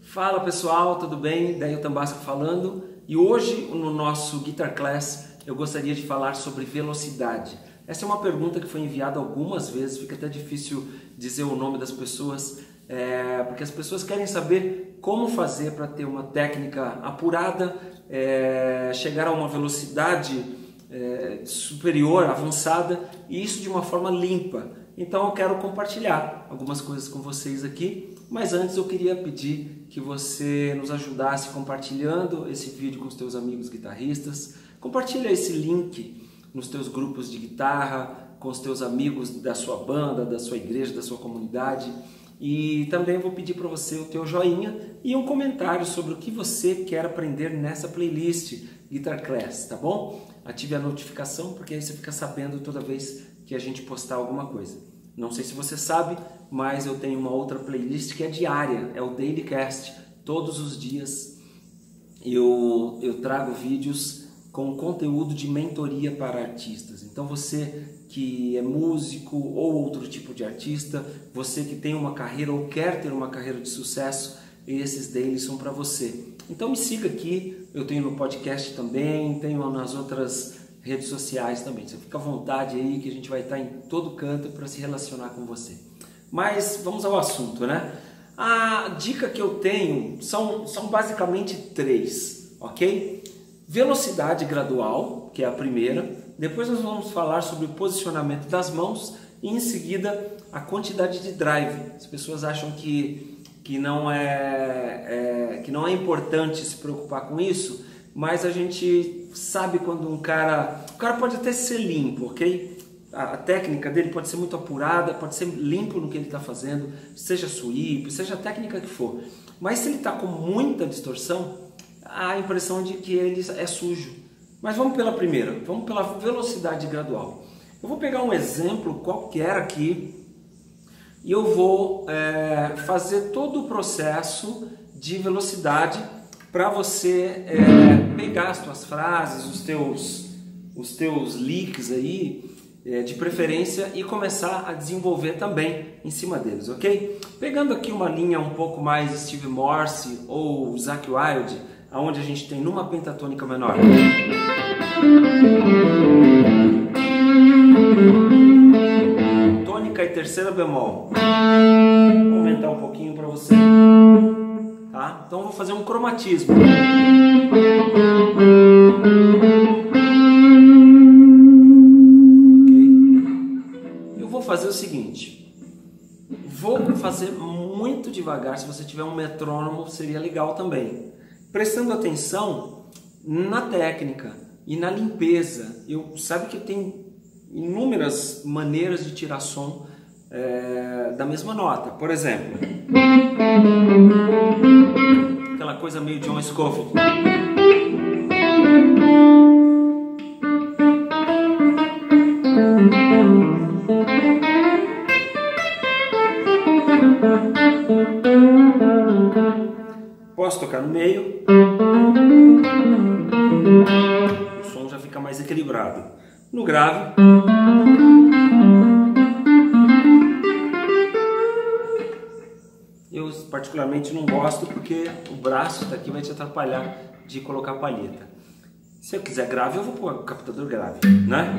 Fala pessoal, tudo bem? Daí o Tambasco falando, e hoje no nosso Guitar Class eu gostaria de falar sobre velocidade. Essa é uma pergunta que foi enviada algumas vezes, fica até difícil dizer o nome das pessoas, porque as pessoas querem saber como fazer para ter uma técnica apurada, chegar a uma velocidade superior, avançada, e isso de uma forma limpa. Então eu quero compartilhar algumas coisas com vocês aqui, mas antes eu queria pedir que você nos ajudasse compartilhando esse vídeo com os teus amigos guitarristas. Compartilha esse link nos teus grupos de guitarra, com os teus amigos da sua banda, da sua igreja, da sua comunidade. E também vou pedir para você o teu joinha e um comentário sobre o que você quer aprender nessa playlist Guitar Class, tá bom? Ative a notificação, porque aí você fica sabendo toda vez que a gente postar alguma coisa. Não sei se você sabe, mas eu tenho uma outra playlist que é diária, é o Daily Cast. Todos os dias eu trago vídeos com conteúdo de mentoria para artistas. Então você que é músico ou outro tipo de artista, você que tem uma carreira ou quer ter uma carreira de sucesso, esses dailies são para você. Então me siga aqui, eu tenho no podcast também, tenho nas outras redes sociais também. Você fica à vontade aí que a gente vai estar em todo canto para se relacionar com você. Mas vamos ao assunto, né? A dica que eu tenho são basicamente três, ok? Velocidade gradual, que é a primeira. Depois nós vamos falar sobre o posicionamento das mãos e em seguida a quantidade de drive. As pessoas acham que não é importante se preocupar com isso, mas a gente sabe quando o cara pode até ser limpo, ok? A técnica dele pode ser muito apurada, pode ser limpo no que ele está fazendo, seja sweep, seja a técnica que for. Mas se ele está com muita distorção, há a impressão de que ele é sujo. Mas vamos pela primeira, vamos pela velocidade gradual. Eu vou pegar um exemplo qualquer aqui e eu vou fazer todo o processo de velocidade para você pegar as tuas frases, os teus licks aí, de preferência, e começar a desenvolver também em cima deles, ok? Pegando aqui uma linha um pouco mais Steve Morse ou Zakk Wylde, onde a gente tem numa pentatônica menor, tônica e terceira bemol. Vou aumentar um pouquinho para você. Tá? Então eu vou fazer um cromatismo. Eu vou fazer o seguinte, vou fazer muito devagar. Se você tiver um metrônomo seria legal também, prestando atenção na técnica e na limpeza. Sabe que tem inúmeras maneiras de tirar som da mesma nota. Por exemplo, aquela coisa meio John Scofield. Posso tocar no meio, o som já fica mais equilibrado. No grave, eu particularmente não gosto porque o braço daqui vai te atrapalhar de colocar a palheta. Se eu quiser grave, eu vou pôr o captador grave, né?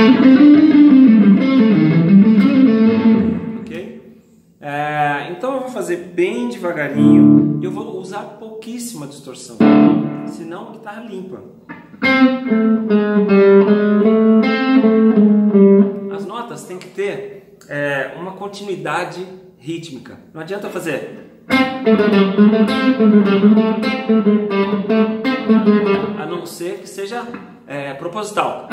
Ok? Então eu vou fazer bem devagarinho e eu vou usar pouquíssima distorção, senão a guitarra limpa. As notas têm que ter uma continuidade rítmica. Não adianta fazer, a não ser que seja proposital.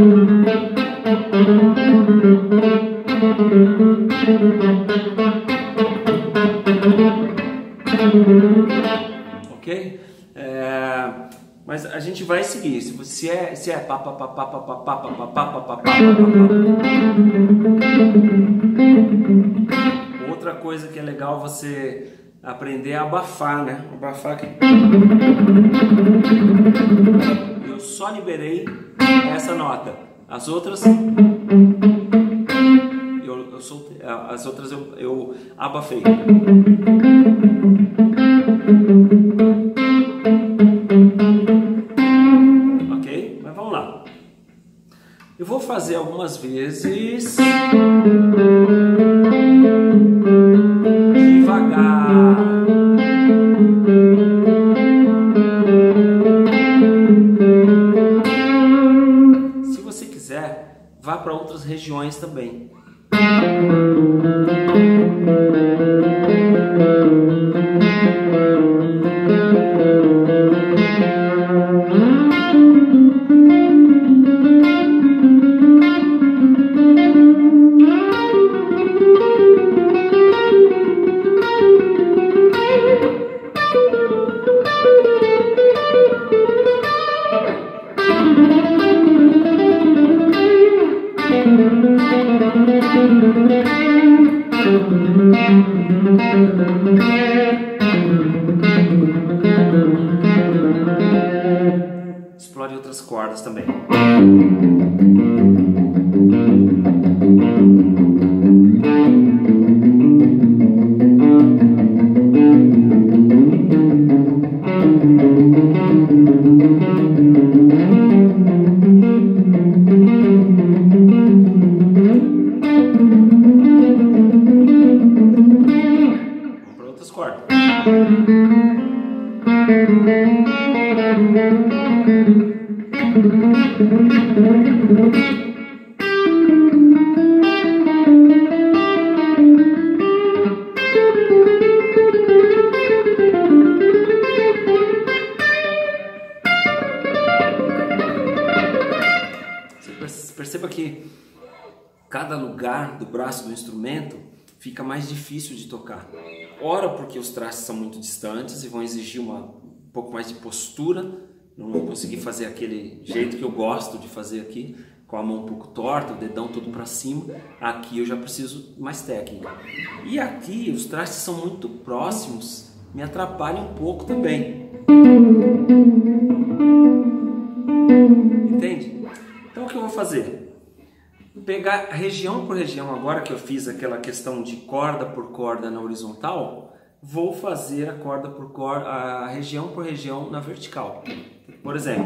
Ok? Mas a gente vai seguir. Se é pá, pá, pá, pá, pá, pá, pá, pá, pá, pá, pá, pá, pá. Outra coisa que é legal você aprender é abafar, né? Abafar aqui. Eu só liberei essa nota. As outras eu abafei. fazer algumas vezes devagar. Se você quiser, vá para outras regiões também. Explore outras cordas também. Vamos para outras cordas. Perceba que cada lugar do braço do instrumento fica mais difícil de tocar. Ora porque os trastes são muito distantes e vão exigir um pouco mais de postura. Não vou conseguir fazer aquele jeito que eu gosto de fazer aqui, com a mão um pouco torta, o dedão todo para cima. Aqui eu já preciso mais técnica. E aqui os trastes são muito próximos, me atrapalham um pouco também. Entende? Então o que eu vou fazer? Pegar região por região, agora que eu fiz aquela questão de corda por corda na horizontal, vou fazer a corda por corda, a região por região na vertical. Por exemplo,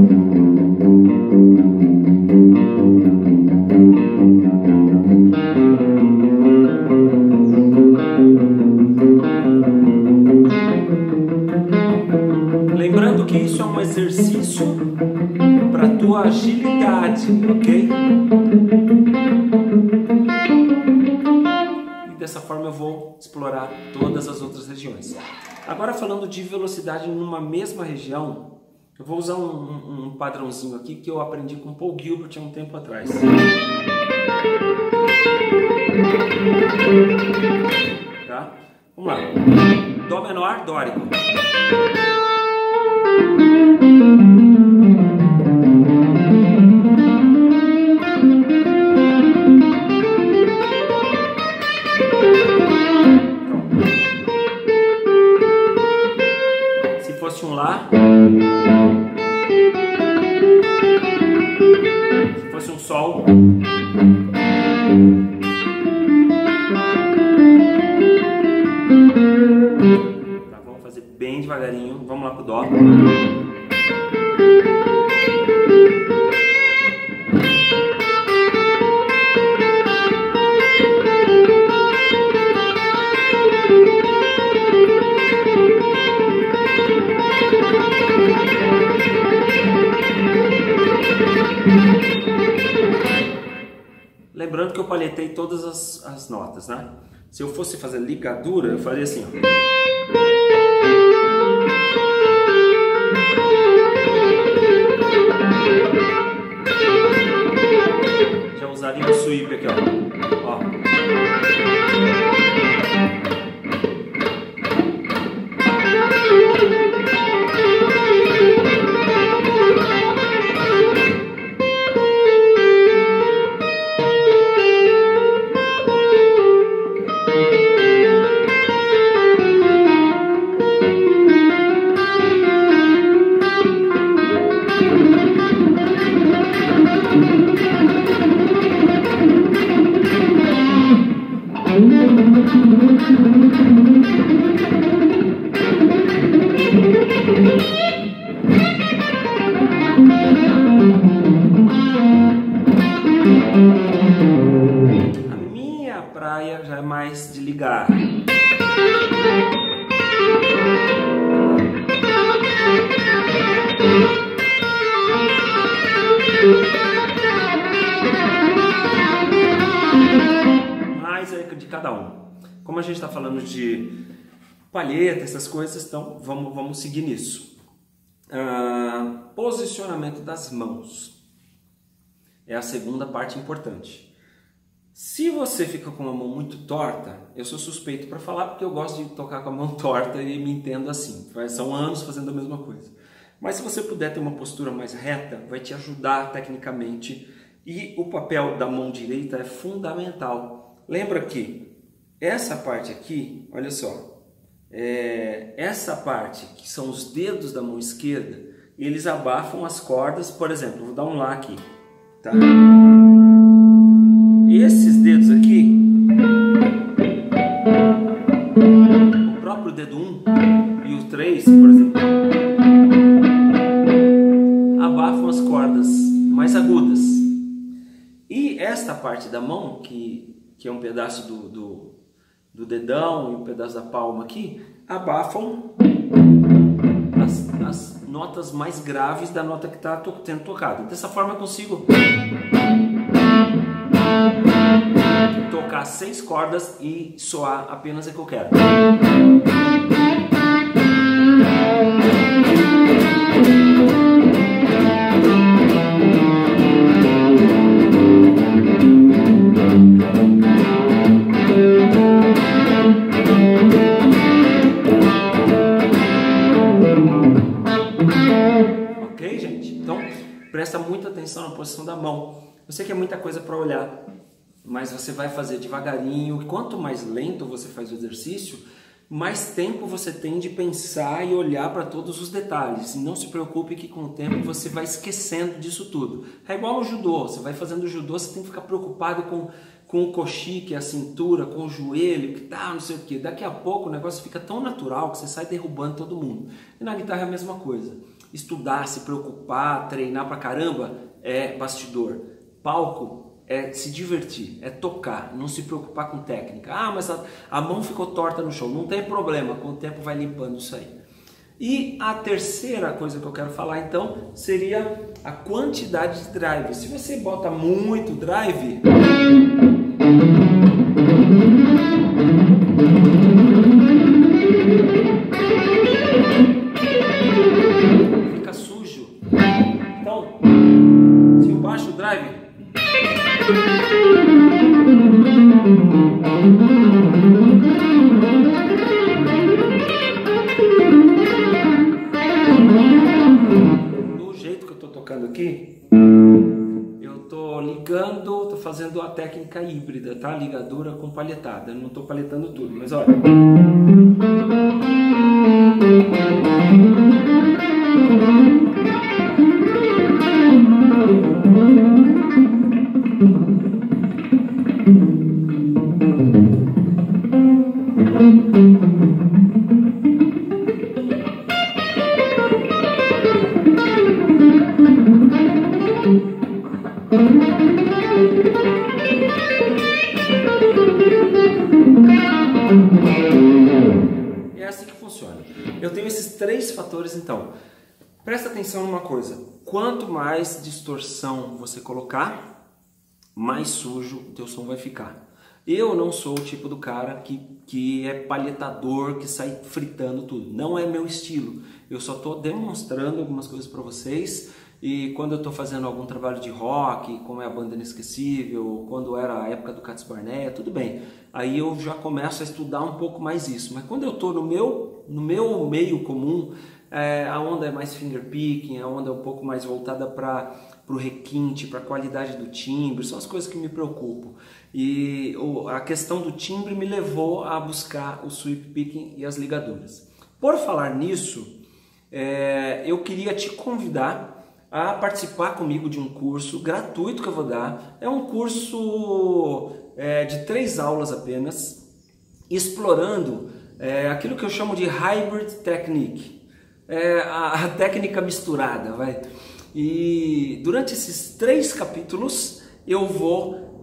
lembrando que isso é um exercício para a tua agilidade, ok? E dessa forma eu vou explorar todas as outras regiões. Agora falando de velocidade numa mesma região, eu vou usar um padrãozinho aqui que eu aprendi com Paul Gilbert há um tempo atrás. Tá? Vamos lá. Dó menor, dórico. Se fosse um Lá, se fosse um Sol, tá, vamos fazer bem devagarinho, vamos lá pro Dó. Lembrando que eu palhetei todas as notas, né? Se eu fosse fazer ligadura, eu faria assim, ó. Já usaria um sweep aqui, ó. mais de ligar. Mais é de cada um. Como a gente está falando de palheta, essas coisas, então vamos seguir nisso. Posicionamento das mãos é a segunda parte importante. Se você fica com a mão muito torta, eu sou suspeito para falar porque eu gosto de tocar com a mão torta e me entendo assim. São anos fazendo a mesma coisa. Mas se você puder ter uma postura mais reta, vai te ajudar tecnicamente. E o papel da mão direita é fundamental. Lembra que essa parte aqui, olha só, essa parte que são os dedos da mão esquerda, eles abafam as cordas. Por exemplo, vou dar um Lá aqui, tá? Esses dedos aqui, o próprio dedo 1 e o 3, por exemplo, abafam as cordas mais agudas. E esta parte da mão, que é um pedaço do dedão e um pedaço da palma aqui, abafam as notas mais graves da nota que está sendo tocada. Dessa forma eu consigo tocar 6 cordas e soar apenas a que eu quero. Ok, gente? Então, presta muita atenção na posição da mão. Eu sei que é muita coisa para olhar, mas você vai fazer devagarinho. Quanto mais lento você faz o exercício, mais tempo você tem de pensar e olhar para todos os detalhes. E não se preocupe que com o tempo você vai esquecendo disso tudo. É igual no judô, você vai fazendo o judô, você tem que ficar preocupado com o coxi, que é a cintura, com o joelho, que tá, não sei o que. Daqui a pouco o negócio fica tão natural que você sai derrubando todo mundo. E na guitarra é a mesma coisa. Estudar, se preocupar, treinar pra caramba é bastidor. Palco é se divertir, é tocar, não se preocupar com técnica. Ah, mas a mão ficou torta no show. Não tem problema, com o tempo vai limpando isso aí. E a terceira coisa que eu quero falar então seria a quantidade de drive. Se você bota muito drive, fica sujo. Então, se eu baixo o drive, do jeito que eu estou tocando aqui, eu estou ligando, estou fazendo a técnica híbrida, tá? Ligadura com palhetada. Eu não estou palhetando tudo, mas olha. É assim que funciona. Eu tenho esses 3 fatores, então. Presta atenção numa coisa. Quanto mais distorção você colocar, mais sujo o teu som vai ficar. Eu não sou o tipo do cara que é palhetador, que sai fritando tudo. Não é meu estilo. Eu só estou demonstrando algumas coisas para vocês. E quando eu estou fazendo algum trabalho de rock, como é a Banda Inesquecível, quando era a época do Cats Barnea, tudo bem. Aí eu já começo a estudar um pouco mais isso. Mas quando eu estou no meu meio comum, a onda é mais fingerpicking, a onda é um pouco mais voltada para o requinte, para a qualidade do timbre, são as coisas que me preocupam. E a questão do timbre me levou a buscar o sweep picking e as ligaduras. Por falar nisso, eu queria te convidar a participar comigo de um curso gratuito que eu vou dar. É um curso de 3 aulas apenas, explorando aquilo que eu chamo de hybrid technique, a técnica misturada, vai. E durante esses 3 capítulos eu vou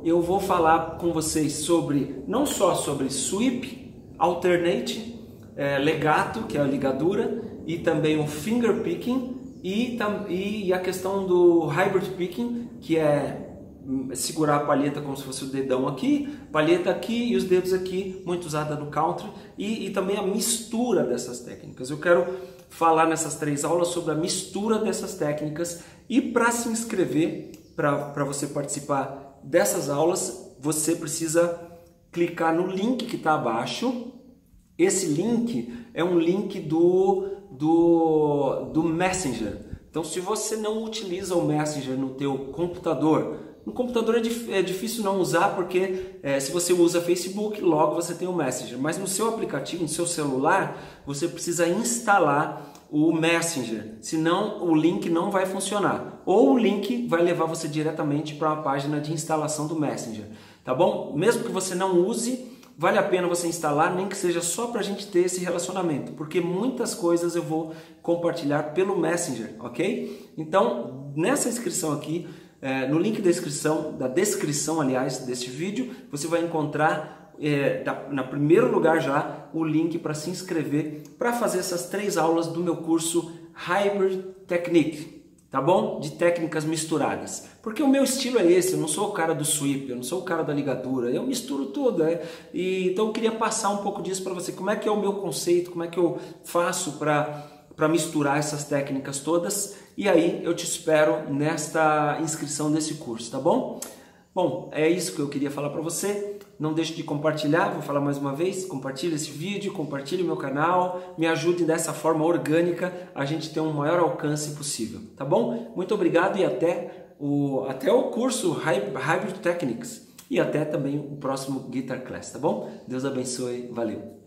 eu vou falar com vocês sobre, não só sobre sweep, alternate, legato, que é a ligadura, e também o finger picking, e a questão do hybrid picking, que é segurar a palheta como se fosse o dedão aqui, palheta aqui e os dedos aqui, muito usada no country, e também a mistura dessas técnicas. Eu quero falar nessas 3 aulas sobre a mistura dessas técnicas, e para se inscrever, para você participar dessas aulas, você precisa clicar no link que está abaixo. Esse link é um link do Messenger. Então, se você não utiliza o Messenger no teu computador, no computador é difícil não usar, porque se você usa Facebook, logo você tem o Messenger. Mas no seu aplicativo, no seu celular, você precisa instalar o Messenger, senão o link não vai funcionar. Ou o link vai levar você diretamente para uma página de instalação do Messenger, tá bom? Mesmo que você não use, vale a pena você instalar, nem que seja só para a gente ter esse relacionamento, porque muitas coisas eu vou compartilhar pelo Messenger, ok? Então, nessa inscrição aqui, no link da descrição, aliás, deste vídeo, você vai encontrar, na primeiro lugar já, o link para se inscrever para fazer essas 3 aulas do meu curso Hybrid Technique, tá bom? De técnicas misturadas. Porque o meu estilo é esse, eu não sou o cara do sweep, eu não sou o cara da ligadura, eu misturo tudo, então eu queria passar um pouco disso para você, como é que é o meu conceito, como é que eu faço para misturar essas técnicas todas, e aí eu te espero nesta inscrição desse curso, tá bom? Bom, é isso que eu queria falar para você. Não deixe de compartilhar, vou falar mais uma vez, compartilhe esse vídeo, compartilhe o meu canal, me ajude dessa forma orgânica a gente ter um maior alcance possível, tá bom? Muito obrigado e até o curso Hybrid Techniques, e até também o próximo Guitar Class, tá bom? Deus abençoe, valeu!